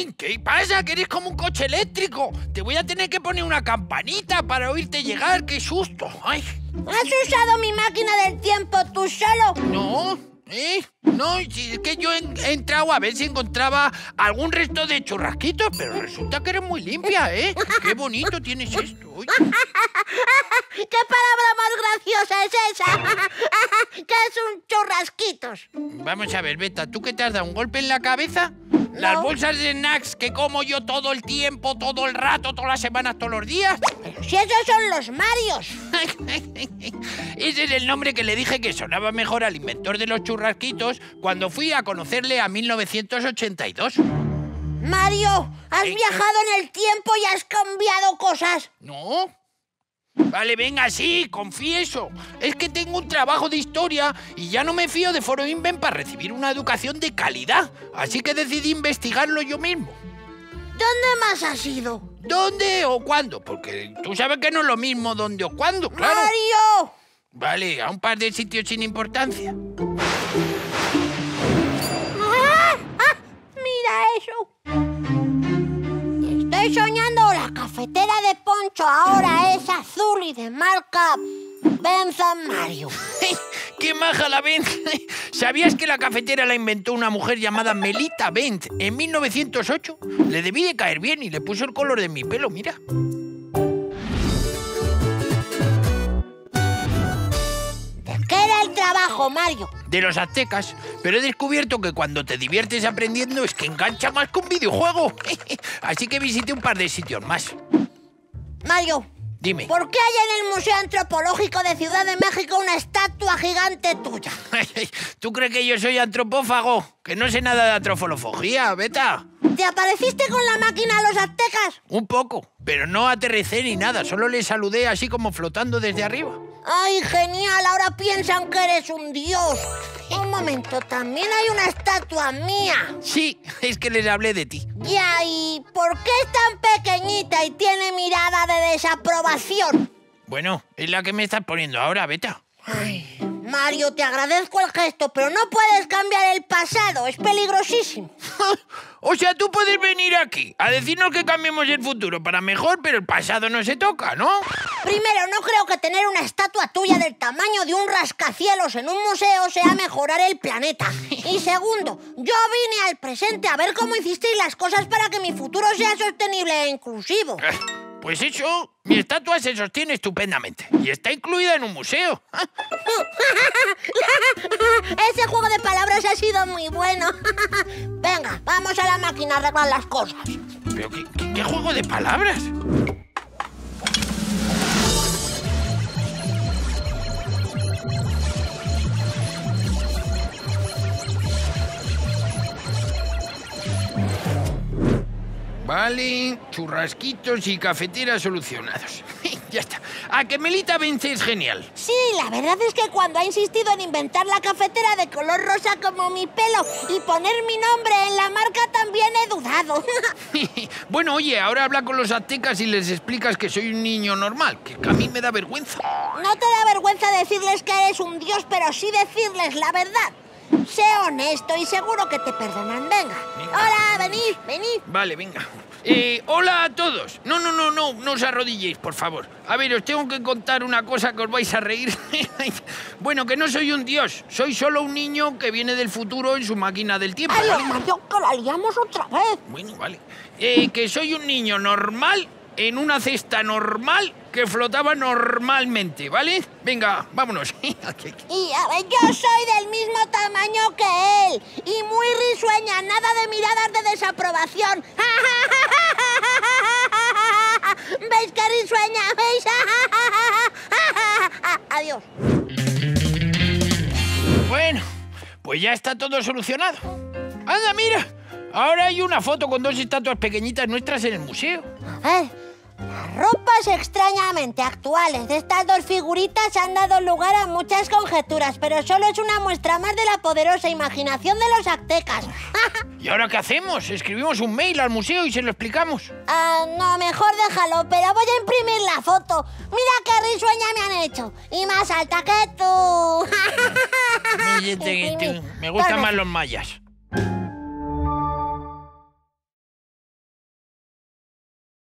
¿Qué pasa? Que eres como un coche eléctrico. Te voy a tener que poner una campanita para oírte llegar. ¡Qué susto! ¡Ay! ¿Has usado mi máquina del tiempo tú solo? No, no, si es que yo he entrado a ver si encontraba algún resto de churrasquitos, pero resulta que eres muy limpia, ¿eh? ¡Qué bonito tienes esto! Uy. ¿Qué palabra más graciosa es esa? ¿Qué es un churrasquitos? Vamos a ver, Beta, ¿tú qué te has dado? ¿Un golpe en la cabeza? No. ¿Las bolsas de snacks que como yo todo el tiempo, todo el rato, todas las semanas, todos los días? Pero si esos son los Marios. Ese es el nombre que le dije que sonaba mejor al inventor de los churrasquitos cuando fui a conocerle a 1982. Mario, ¿has viajado en el tiempo y has cambiado cosas? ¿No? Vale, venga, sí, confieso. Es que tengo un trabajo de historia y ya no me fío de Foro Inven para recibir una educación de calidad. Así que decidí investigarlo yo mismo. ¿Dónde más has ido? ¿Dónde o cuándo? Porque tú sabes que no es lo mismo dónde o cuándo, claro. ¡Mario! Vale, a un par de sitios sin importancia. ¡Mira eso! Estoy soñando, la cafetera de Poncho ahora es azul y de marca Benz Mario. ¡Qué maja la Benz! ¿Sabías que la cafetera la inventó una mujer llamada Melita Benz en 1908? Le debí de caer bien y le puso el color de mi pelo, mira. ¿De qué era el trabajo, Mario? De los aztecas, pero he descubierto que cuando te diviertes aprendiendo es que engancha más que un videojuego. Así que visité un par de sitios más. Mario, Dime. ¿por qué hay en el Museo Antropológico de Ciudad de México una estatua gigante tuya? ¿Tú crees que yo soy antropófago? Que no sé nada de antropología, Beta. ¿Te apareciste con la máquina a los aztecas? Un poco, pero no aterricé ni nada, solo les saludé así como flotando desde arriba. ¡Ay, genial! Ahora piensan que eres un dios. Un momento, también hay una estatua mía. Sí, es que les hablé de ti. Ya, ¿y por qué es tan pequeñita y tiene mirada de desaprobación? Bueno, es la que me estás poniendo ahora, Beta. Ay, Mario, te agradezco el gesto, pero no puedes cambiar el pasado, es peligrosísimo. O sea, tú puedes venir aquí a decirnos que cambiemos el futuro para mejor, pero el pasado no se toca, ¿no? Primero, no creo que tener una estatua tuya del tamaño de un rascacielos en un museo sea mejorar el planeta. Y segundo, yo vine al presente a ver cómo hicisteis las cosas para que mi futuro sea sostenible e inclusivo. Pues eso, mi estatua se sostiene estupendamente y está incluida en un museo. Ese juego de palabras ha sido muy bueno. Venga, vamos a la máquina a arreglar las cosas. ¿Pero qué juego de palabras? Vale, churrasquitos y cafeteras solucionados. Ya está. ¿A que Melita Benz es genial? Sí, la verdad es que cuando ha insistido en inventar la cafetera de color rosa como mi pelo y poner mi nombre en la marca también he dudado. Bueno, oye, ahora habla con los aztecas y les explicas que soy un niño normal, que a mí me da vergüenza. No te da vergüenza decirles que eres un dios, pero sí decirles la verdad. Sé honesto y seguro que te perdonan. Venga. Hola, venid. Vale, venga. Hola a todos. No os arrodilléis, por favor. A ver, os tengo que contar una cosa que os vais a reír. Bueno, que no soy un dios. Soy solo un niño que viene del futuro en su máquina del tiempo. Ay, ¿vale? Mario, que la liamos otra vez. Bueno, vale. Que soy un niño normal en una cesta normal que flotaba normalmente, ¿vale? Venga, vámonos. Y a ver, yo soy del mismo tamaño que él. Y muy risueña, nada de miradas de desaprobación. ¿Veis qué risueña? ¿Veis? Adiós. Bueno, pues ya está todo solucionado. Anda, mira. Ahora hay una foto con dos estatuas pequeñitas nuestras en el museo. A ver, las ropas extrañamente actuales de estas dos figuritas han dado lugar a muchas conjeturas, pero solo es una muestra más de la poderosa imaginación de los aztecas. ¿Y ahora qué hacemos? ¿Escribimos un mail al museo y se lo explicamos? No, mejor déjalo, pero voy a imprimir la foto. Mira qué risueña me han hecho. Y más alta que tú. Me gustan más los mayas.